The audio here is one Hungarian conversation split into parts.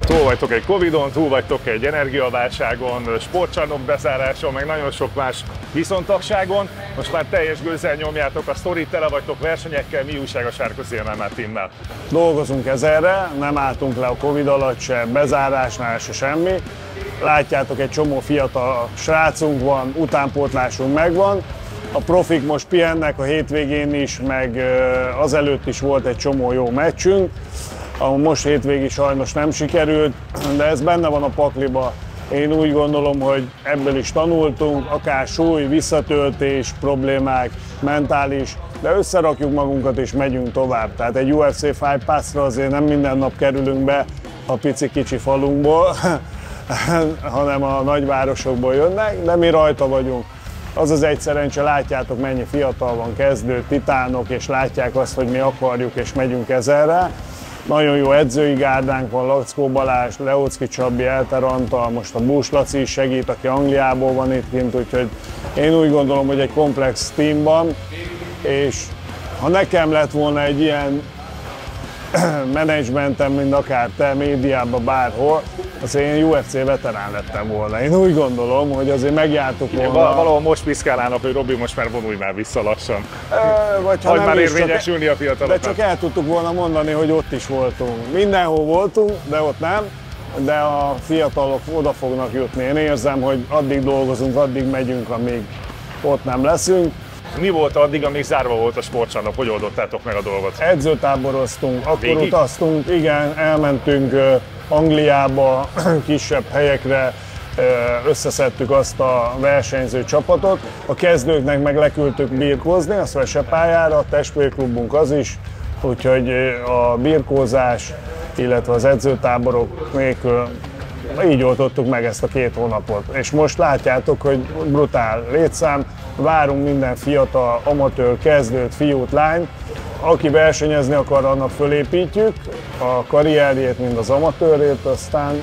Túl vagytok egy Covidon, túl vagytok egy energiaválságon, sportcsarnok bezáráson, meg nagyon sok más viszontagságon. Most már teljes gőzzel nyomjátok a sztorit, tele vagytok versenyekkel, mi újság a Sárközi MMA Teammel? Dolgozunk ezerre, nem álltunk le a Covid alatt se, bezárásnál se semmi. Látjátok, egy csomó fiatal srácunk van, utánpótlásunk megvan. A profik most pihennek a hétvégén is, meg azelőtt is volt egy csomó jó meccsünk. Most hétvégi sajnos nem sikerült, de ez benne van a pakliba. Én úgy gondolom, hogy ebből is tanultunk, akár súly, visszatöltés, problémák, mentális, de összerakjuk magunkat és megyünk tovább. Tehát egy UFC Fight Pass-ra azért nem minden nap kerülünk be a pici-kicsi falunkból, hanem a nagyvárosokból jönnek, de mi rajta vagyunk. Az az egy szerencse, látjátok, mennyi fiatal van, kezdő, titánok, és látják azt, hogy mi akarjuk, és megyünk ezerre. Nagyon jó edzői gárdánk van, Lackó Balázs, Leocki Csabi, Elter Antal, most a Bús Laci is segít, aki Angliából van itt kint, úgyhogy én úgy gondolom, hogy egy komplex team van, és ha nekem lett volna egy ilyen menedzsmentem, mint akár te, médiában, bárhol, azért én UFC veterán lettem volna. Én úgy gondolom, hogy azért megjártuk volna. Valahol most piszkálnának, hogy Robi, most már vonulj már vissza lassan. Vagy ha hagy nem már is, érvényesülni a fiataloknak. De csak el tudtuk volna mondani, hogy ott is voltunk. Mindenhol voltunk, de ott nem. De a fiatalok oda fognak jutni. Én érzem, hogy addig dolgozunk, addig megyünk, amíg ott nem leszünk. Mi volt addig, amíg zárva volt a sportcsarnok? Hogy oldottátok meg a dolgot? Edzőtáboroztunk, akkor Végig? utaztunk, igen, elmentünk Angliába, kisebb helyekre, összeszedtük azt a versenyző csapatot. A kezdőknek meg leküldtük birkózni, a Svesepályára, a testvérklubunk az is, úgyhogy a birkózás, illetve az edzőtáborok nélkül így oldottuk meg ezt a 2 hónapot. És most látjátok, hogy brutál létszám, várunk minden fiatal, amatőr, kezdőt, fiút, lányt. Aki versenyezni akar, annak fölépítjük a karrierjét, mint az amatőrét, aztán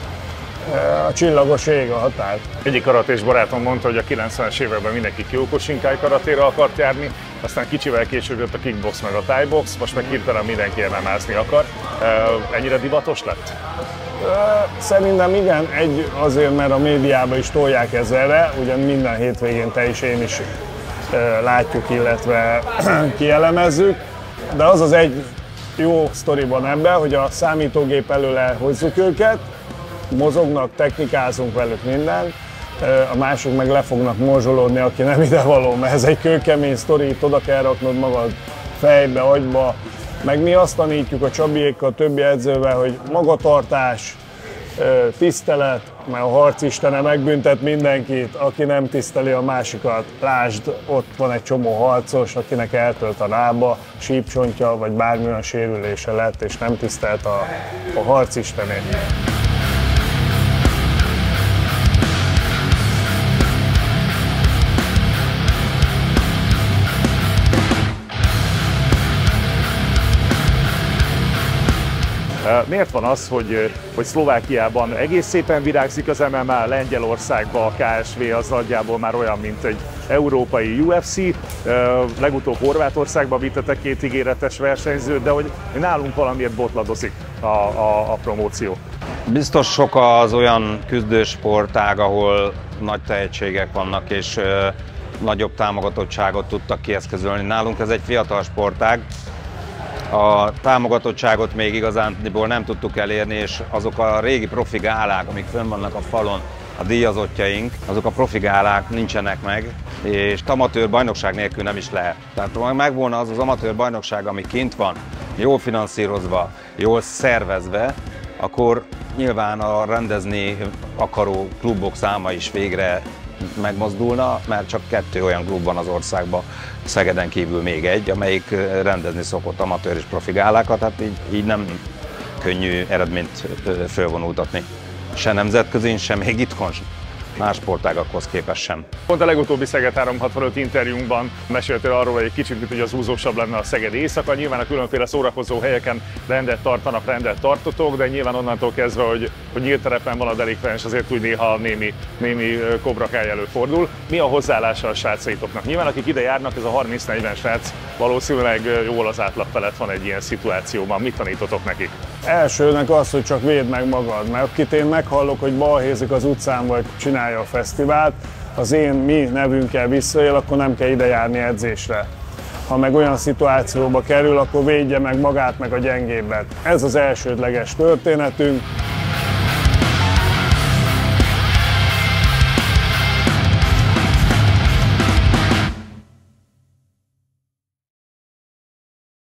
a csillagos ég a határ. Egyik karatés barátom mondta, hogy a 90-es években mindenki Kyokushinkai karatéra akart járni, aztán kicsivel később jött a kickbox meg a thai-box, most meg hirtelen mindenki MMA-zni akar. Ennyire divatos lett? Szerintem igen, azért, mert a médiában is tolják ezerre, ugyan minden hétvégén te is, én is látjuk, illetve kielemezzük, de az az egy jó sztori van ebben, hogy a számítógép elől elhozzuk őket, mozognak, technikázunk velük mindent, a mások meg le fognak morzsolódni, aki nem idevaló, mert ez egy kőkemény sztori, itt oda kell raknod magad fejbe, agyba, meg mi azt tanítjuk a Csabiékkal, a többi edzővel, hogy magatartás, tisztelet, mert a harc istene megbüntet mindenkit, aki nem tiszteli a másikat. Lásd, ott van egy csomó harcos, akinek eltölt a lába, sípcsontja, vagy bármilyen sérülése lett, és nem tisztelt a harc istenét. Miért van az, hogy Szlovákiában egész szépen virágzik az MMA, Lengyelországban a KSV az nagyjából már olyan, mint egy európai UFC, legutóbb Horvátországban vittetek 2 ígéretes versenyzőt, de hogy nálunk valamiért botladozik a promóció. Biztos sok az olyan küzdősportág, ahol nagy tehetségek vannak, és nagyobb támogatottságot tudtak kieszközölni. Nálunk ez egy fiatal sportág. A támogatottságot még igazándiból nem tudtuk elérni, és azok a régi profi gálák, amik fönn vannak a falon, a díjazottjaink, azok a profi gálák nincsenek meg, és amatőr bajnokság nélkül nem is lehet. Tehát ha megvolna az amatőr bajnokság, ami kint van, jól finanszírozva, jól szervezve, akkor nyilván a rendezni akaró klubok száma is végre megmozdulna, mert csak 2 olyan klub van az országban, Szegeden kívül még egy, amelyik rendezni szokott amatőr és profi gálákat, tehát így nem könnyű eredményt fölvonultatni. Se nemzetközin, se még itthon, más sportágakhoz képest sem. Pont a legutóbbi Szeged 365 interjúnkban meséltél arról, hogy egy kicsit, hogy az húzósabb lenne a Szegedi éjszaka. Nyilván a különféle szórakozó helyeken rendet tartanak, rendet tartotok, de nyilván onnantól kezdve, hogy nyílt terepen van a delikvens, azért úgy néha némi kobrakály előfordul. Mi a hozzáállása a srácaitoknak? Nyilván akik ide járnak, ez a 30-40 srác valószínűleg jól az átlag felett van egy ilyen szituációban. Mit tanítotok nekik? Elsőnek az, hogy csak védd meg magad, mert akit én meghallok, hogy balhézik az utcán vagy csinálja a fesztivált, az mi nevünkkel visszaél, akkor nem kell ide járni edzésre. Ha meg olyan szituációba kerül, akkor védje meg magát, meg a gyengébbet. Ez az elsődleges történetünk.